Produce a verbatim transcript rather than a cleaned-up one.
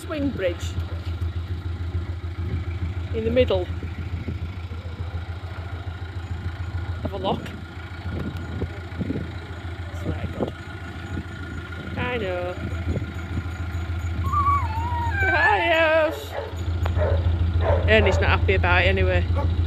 swing bridge in the middle of a lock. It's very good. I know. Hi, yes. Ernie's not happy about it anyway.